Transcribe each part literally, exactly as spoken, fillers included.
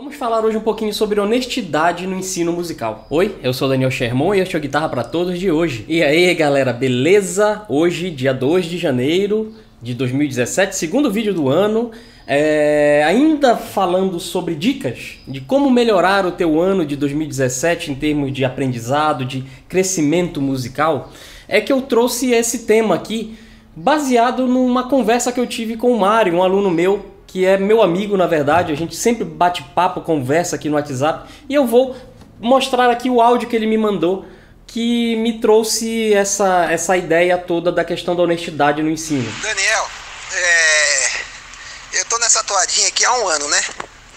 Vamos falar hoje um pouquinho sobre honestidade no ensino musical. Oi, eu sou Daniel Sherman e este é o Guitarra para Todos de hoje. E aí galera, beleza? Hoje, dia dois de janeiro de dois mil e dezessete, segundo vídeo do ano. É... Ainda falando sobre dicas de como melhorar o teu ano de dois mil e dezessete em termos de aprendizado, de crescimento musical, é que eu trouxe esse tema aqui baseado numa conversa que eu tive com o Mário, um aluno meu, que é meu amigo, na verdade. A gente sempre bate papo, conversa aqui no WhatsApp, e eu vou mostrar aqui o áudio que ele me mandou, que me trouxe essa, essa ideia toda da questão da honestidade no ensino. Daniel, é... eu tô nessa toadinha aqui há um ano, né?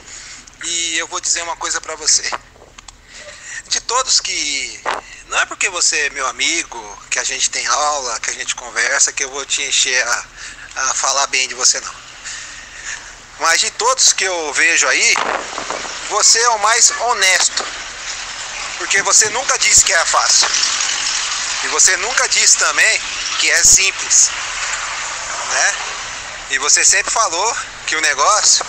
E eu vou dizer uma coisa pra você. De todos que... Não é porque você é meu amigo, que a gente tem aula, que a gente conversa, que eu vou te encher a, a falar bem de você, não. Mas de todos que eu vejo aí, você é o mais honesto. Porque você nunca disse que é fácil. E você nunca disse também que é simples, né? E você sempre falou que o negócio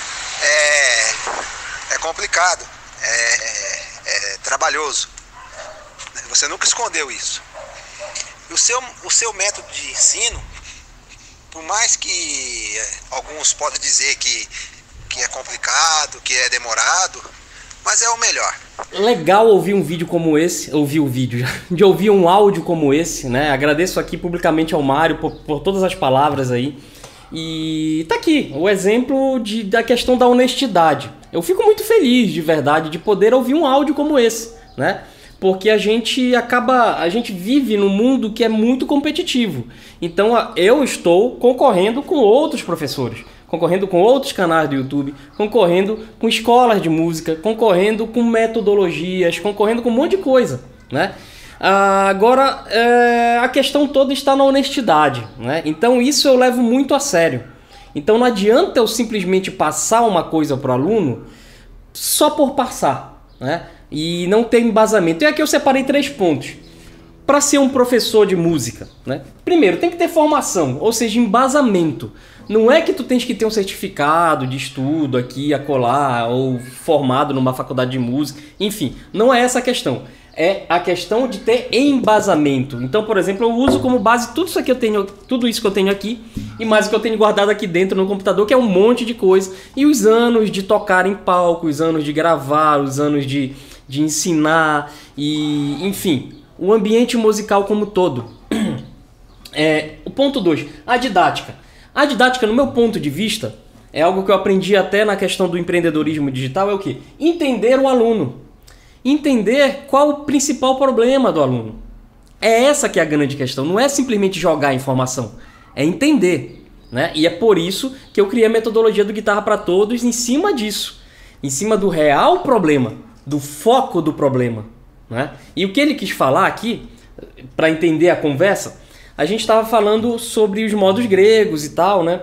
é, é complicado, é, é trabalhoso. Você nunca escondeu isso. O seu, o seu método de ensino, por mais que alguns podem dizer que, que é complicado, que é demorado, mas é o melhor. Legal ouvir um vídeo como esse, ouvir o vídeo, de ouvir um áudio como esse, né? Agradeço aqui publicamente ao Mário por, por todas as palavras aí. E tá aqui o exemplo de, da questão da honestidade. Eu fico muito feliz, de verdade, de poder ouvir um áudio como esse, né? Porque a gente acaba, a gente vive num mundo que é muito competitivo. Então eu estou concorrendo com outros professores, concorrendo com outros canais do YouTube, concorrendo com escolas de música, concorrendo com metodologias, concorrendo com um monte de coisa, né? Ah, agora, é, a questão toda está na honestidade, né? Então isso eu levo muito a sério. Então não adianta eu simplesmente passar uma coisa para o aluno só por passar, né? E não ter embasamento. E aqui eu separei três pontos para ser um professor de música, né? Primeiro, tem que ter formação, ou seja, embasamento. Não é que tu tens que ter um certificado de estudo aqui, acolá, ou formado numa faculdade de música. Enfim, não é essa a questão. É a questão de ter embasamento. Então, por exemplo, eu uso como base tudo isso aqui eu tenho, tudo isso que eu tenho aqui e mais o que eu tenho guardado aqui dentro no computador, que é um monte de coisa. E os anos de tocar em palco, os anos de gravar, os anos de, de ensinar e, enfim, o ambiente musical como todo. É, o ponto dois, a didática. A didática, no meu ponto de vista, é algo que eu aprendi até na questão do empreendedorismo digital, é o quê? Entender o aluno. Entender qual o principal problema do aluno. É essa que é a grande questão, não é simplesmente jogar informação, é entender, né? E é por isso que eu criei a metodologia do Guitarra para Todos em cima disso, em cima do real problema, do foco do problema, né? E o que ele quis falar aqui, para entender a conversa, a gente estava falando sobre os modos gregos e tal, né?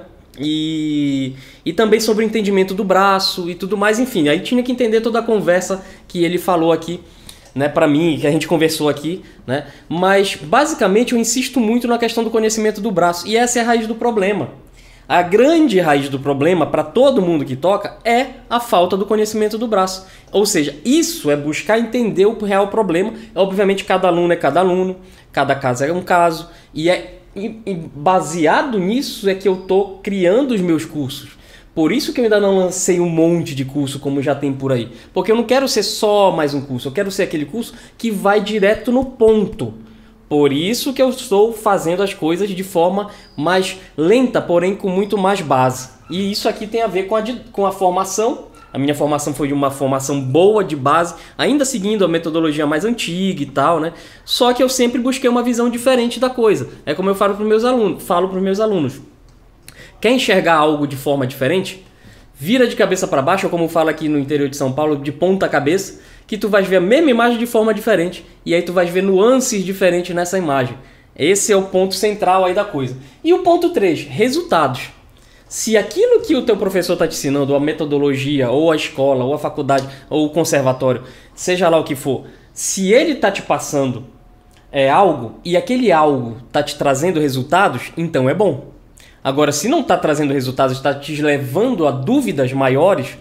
E, e também sobre o entendimento do braço e tudo mais, enfim. Aí tinha que entender toda a conversa que ele falou aqui, né, para mim, que a gente conversou aqui, né? Mas basicamente eu insisto muito na questão do conhecimento do braço, e essa é a raiz do problema. A grande raiz do problema para todo mundo que toca é a falta do conhecimento do braço. Ou seja, isso é buscar entender o real problema. Obviamente cada aluno é cada aluno, cada caso é um caso, e é E baseado nisso é que eu estou criando os meus cursos. Por isso que eu ainda não lancei um monte de curso como já tem por aí. Porque eu não quero ser só mais um curso, eu quero ser aquele curso que vai direto no ponto. Por isso que eu estou fazendo as coisas de forma mais lenta, porém com muito mais base. E isso aqui tem a ver com a, com a formação. A minha formação foi de uma formação boa de base, ainda seguindo a metodologia mais antiga e tal, né? Só que eu sempre busquei uma visão diferente da coisa. É como eu falo para os meus alunos, falo para os meus alunos. Quer enxergar algo de forma diferente? Vira de cabeça para baixo, ou como fala aqui no interior de São Paulo, de ponta cabeça, que tu vais ver a mesma imagem de forma diferente, e aí tu vais ver nuances diferentes nessa imagem. Esse é o ponto central aí da coisa. E o ponto três, resultados. Se aquilo que o teu professor está te ensinando, ou a metodologia, ou a escola, ou a faculdade, ou o conservatório, seja lá o que for, se ele está te passando é, algo, e aquele algo está te trazendo resultados, então é bom. Agora, se não está trazendo resultados, está te levando a dúvidas maiores,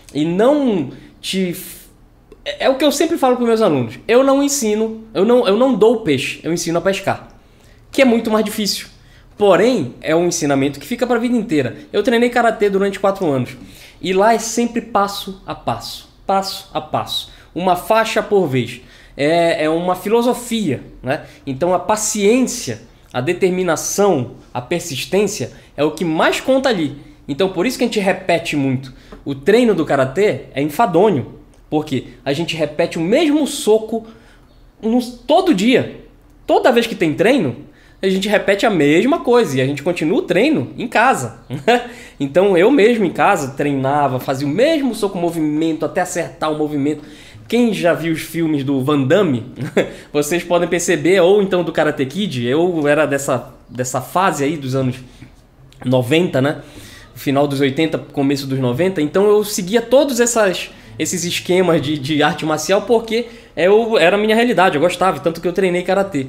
e não te... É o que eu sempre falo para os meus alunos. Eu não ensino, eu não, eu não dou o peixe, eu ensino a pescar. Que é muito mais difícil. Porém, é um ensinamento que fica para a vida inteira. Eu treinei karatê durante quatro anos. E lá é sempre passo a passo. Passo a passo. Uma faixa por vez. É, é uma filosofia, né? Então a paciência, a determinação, a persistência é o que mais conta ali. Então por isso que a gente repete muito. O treino do karatê é enfadonho. Porque a gente repete o mesmo soco no, todo dia. Toda vez que tem treino, a gente repete a mesma coisa. E a gente continua o treino em casa. Então eu mesmo em casa treinava, fazia o mesmo soco, movimento, até acertar o movimento. Quem já viu os filmes do Van Damme, vocês podem perceber, ou então do Karate Kid, eu era dessa, dessa fase aí dos anos noventa, né? Final dos oitenta, começo dos noventa. Então eu seguia todos essas... esses esquemas de, de arte marcial, porque eu, era a minha realidade, eu gostava, tanto que eu treinei karatê.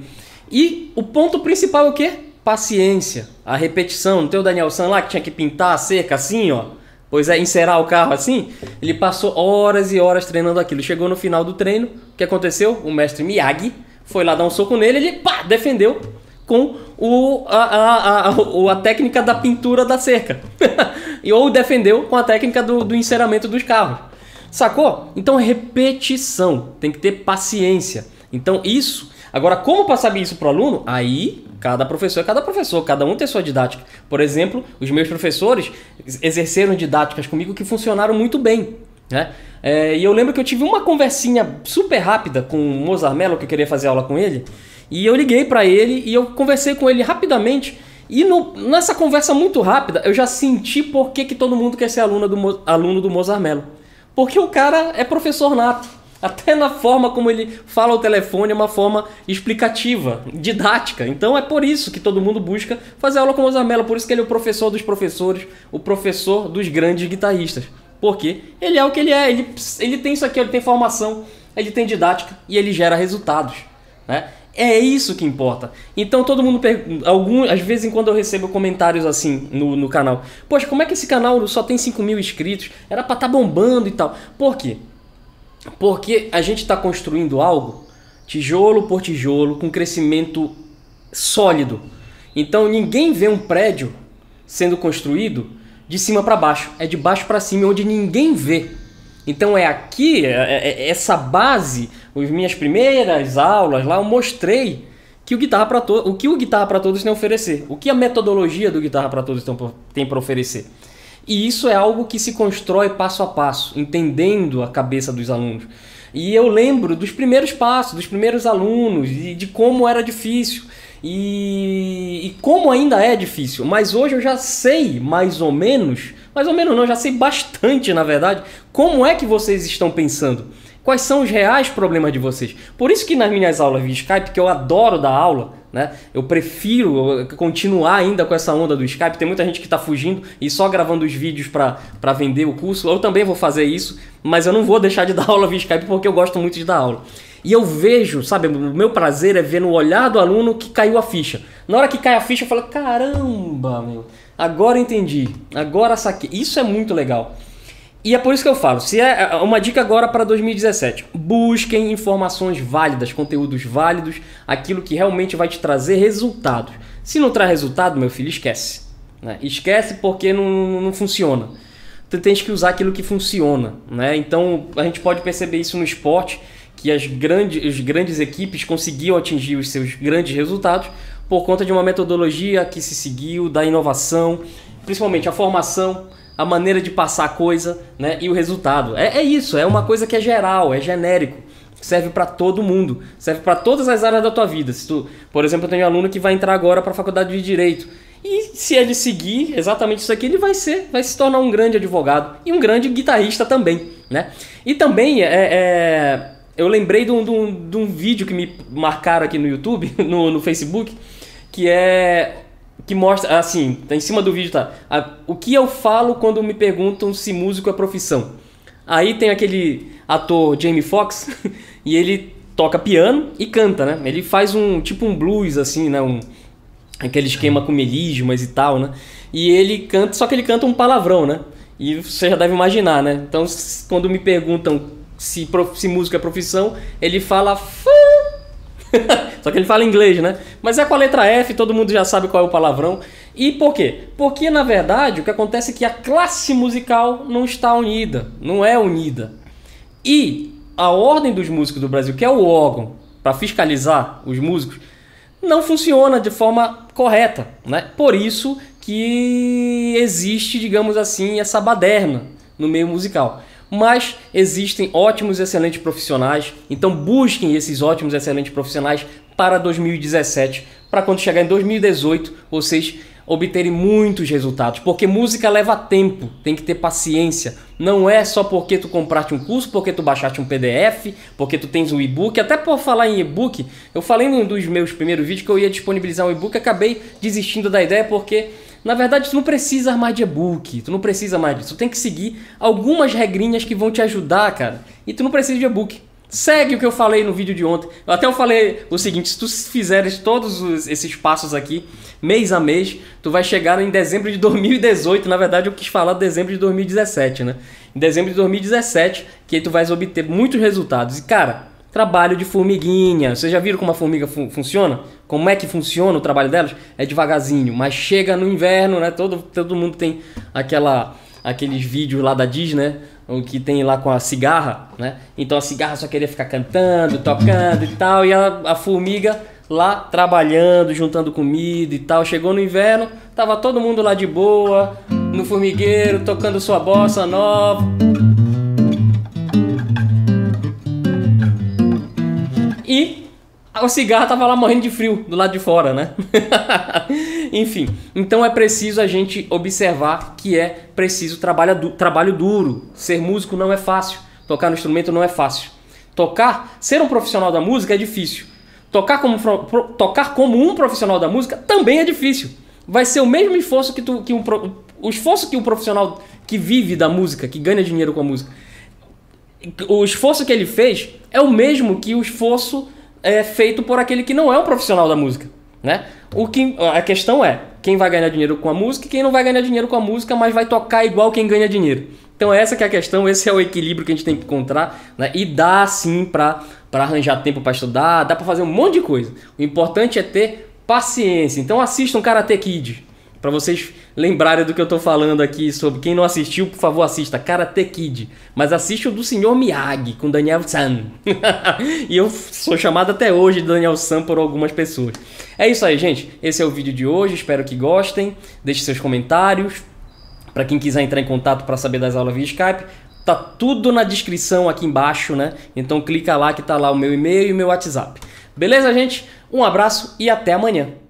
E o ponto principal é o quê? Paciência, a repetição. Não tem o Daniel San lá que tinha que pintar a cerca assim, ó? Pois é, encerar o carro assim? Ele passou horas e horas treinando aquilo. Chegou no final do treino, o que aconteceu? O mestre Miyagi foi lá dar um soco nele, ele pá, defendeu com o, a, a, a, a técnica da pintura da cerca. Ou defendeu com a técnica do, do enceramento dos carros. Sacou? Então repetição, tem que ter paciência. Então isso, agora como passar isso para o aluno? Aí cada professor é cada professor, cada um tem sua didática. Por exemplo, os meus professores exerceram didáticas comigo que funcionaram muito bem, né? É, e eu lembro que eu tive uma conversinha super rápida com o Mozart Mello, que eu queria fazer aula com ele, e eu liguei para ele e eu conversei com ele rapidamente. E no, nessa conversa muito rápida, eu já senti por que, que todo mundo quer ser aluno do, aluno do Mozart Mello. Porque o cara é professor nato. Até na forma como ele fala ao telefone é uma forma explicativa, didática. Então é por isso que todo mundo busca fazer aula com o Mozart Mello. Por isso que ele é o professor dos professores, o professor dos grandes guitarristas. Porque ele é o que ele é. Ele, ele tem isso aqui, ele tem formação, ele tem didática e ele gera resultados, né? É isso que importa. Então todo mundo pergunta, algum, às vezes em quando eu recebo comentários assim no, no canal. Poxa, como é que esse canal só tem cinco mil inscritos? Era pra estar bombando e tal. Por quê? Porque a gente está construindo algo tijolo por tijolo, com crescimento sólido. Então ninguém vê um prédio sendo construído de cima para baixo. É de baixo para cima, onde ninguém vê. Então é aqui, é, é essa base, as minhas primeiras aulas lá, eu mostrei que o Guitarra para Todos, o que o Guitarra para Todos tem a oferecer, o que a metodologia do Guitarra para Todos tem para oferecer. E isso é algo que se constrói passo a passo, entendendo a cabeça dos alunos. E eu lembro dos primeiros passos, dos primeiros alunos, e de como era difícil, e, e como ainda é difícil. Mas hoje eu já sei mais ou menos, mais ou menos não, já sei bastante, na verdade, como é que vocês estão pensando. Quais são os reais problemas de vocês. Por isso que nas minhas aulas via Skype, que eu adoro dar aula, né? Eu prefiro continuar ainda com essa onda do Skype. Tem muita gente que está fugindo e só gravando os vídeos para vender o curso. Eu também vou fazer isso, mas eu não vou deixar de dar aula via Skype porque eu gosto muito de dar aula. E eu vejo, sabe, o meu prazer é ver no olhar do aluno que caiu a ficha. Na hora que cai a ficha eu falo, caramba, meu, agora entendi, agora saquei. Isso é muito legal. E é por isso que eu falo, se é uma dica agora para dois mil e dezessete, busquem informações válidas, conteúdos válidos, aquilo que realmente vai te trazer resultados. Se não traz resultado, meu filho, esquece, né? Esquece porque não, não funciona. Tu tens que usar aquilo que funciona, né? Então a gente pode perceber isso no esporte, que as grandes, as grandes equipes conseguiam atingir os seus grandes resultados por conta de uma metodologia que se seguiu, da inovação, principalmente a formação, a maneira de passar a coisa, né? E o resultado. É, é isso, é uma coisa que é geral, é genérico. Serve para todo mundo, serve para todas as áreas da tua vida. Se tu, por exemplo, eu tenho um aluno que vai entrar agora para a faculdade de Direito. E se ele seguir exatamente isso aqui, ele vai ser, vai se tornar um grande advogado e um grande guitarrista também, né? E também, é, é, eu lembrei de um, de, um, de um vídeo que me marcaram aqui no YouTube, no, no Facebook, que é... que mostra, assim, tá em cima do vídeo, tá? A, o que eu falo quando me perguntam se músico é profissão. Aí tem aquele ator Jamie Foxx e ele toca piano e canta, né? Ele faz um tipo um blues, assim, né? Um, aquele esquema com melismas e tal, né? E ele canta, só que ele canta um palavrão, né? E você já deve imaginar, né? Então, quando me perguntam se, se música é profissão, ele fala... Só que ele fala inglês, né? Mas é com a letra F, todo mundo já sabe qual é o palavrão. E por quê? Porque, na verdade, o que acontece é que a classe musical não está unida, não é unida. E a Ordem dos Músicos do Brasil, que é o órgão para fiscalizar os músicos, não funciona de forma correta, né? Por isso que existe, digamos assim, essa baderna no meio musical. Mas existem ótimos e excelentes profissionais, então busquem esses ótimos e excelentes profissionais para dois mil e dezessete, para quando chegar em dois mil e dezoito vocês obterem muitos resultados, porque música leva tempo, tem que ter paciência, não é só porque tu compraste um curso, porque tu baixaste um P D F, porque tu tens um e-book. Até por falar em e-book, eu falei em um dos meus primeiros vídeos que eu ia disponibilizar um e-book, acabei desistindo da ideia porque... Na verdade, tu não precisa mais de e-book, tu não precisa mais disso. Tu tem que seguir algumas regrinhas que vão te ajudar, cara. E tu não precisa de e-book. Segue o que eu falei no vídeo de ontem. Eu até eu falei o seguinte, se tu fizeres todos os, esses passos aqui, mês a mês, tu vai chegar em dezembro de dois mil e dezoito. Na verdade, eu quis falar de dezembro de dois mil e dezessete, né? Em dezembro de dois mil e dezessete, que aí tu vais obter muitos resultados. E, cara, trabalho de formiguinha. Vocês já viram como a formiga fun funciona? Como é que funciona o trabalho delas? É devagarzinho, mas chega no inverno, né? Todo, todo mundo tem aquela, aqueles vídeos lá da Disney, né? O que tem lá com a cigarra, né? Então a cigarra só queria ficar cantando, tocando e tal, e a, a formiga lá trabalhando, juntando comida e tal. Chegou no inverno, tava todo mundo lá de boa, no formigueiro, tocando sua bossa nova. E a cigarra tava lá morrendo de frio do lado de fora, né? Enfim, então é preciso a gente observar que é preciso trabalho, du trabalho duro. Ser músico não é fácil, tocar no instrumento não é fácil. Tocar, ser um profissional da música é difícil. Tocar como, pro, tocar como um profissional da música também é difícil. Vai ser o mesmo esforço que, tu, que um, o esforço que um profissional que vive da música, que ganha dinheiro com a música, o esforço que ele fez é o mesmo que o esforço é, feito por aquele que não é um profissional da música, né? O que, a questão é quem vai ganhar dinheiro com a música e quem não vai ganhar dinheiro com a música, mas vai tocar igual quem ganha dinheiro. Então essa que é a questão, esse é o equilíbrio que a gente tem que encontrar, né? E dá sim para para arranjar tempo para estudar, dá para fazer um monte de coisa. O importante é ter paciência. Então assistam Karate Kid, para vocês lembrarem do que eu tô falando aqui sobre. Quem não assistiu, por favor, assista Karate Kid. Mas assiste o do senhor Miyagi, com Daniel San. E eu sou chamado até hoje de Daniel San por algumas pessoas. É isso aí, gente. Esse é o vídeo de hoje. Espero que gostem. Deixe seus comentários. Para quem quiser entrar em contato para saber das aulas via Skype, tá tudo na descrição aqui embaixo, né? Então clica lá que tá lá o meu e-mail e o meu WhatsApp. Beleza, gente? Um abraço e até amanhã.